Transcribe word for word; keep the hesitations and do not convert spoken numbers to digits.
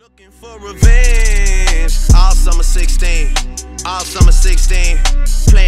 Looking for revenge. All summer sixteen, all summer sixteen, playing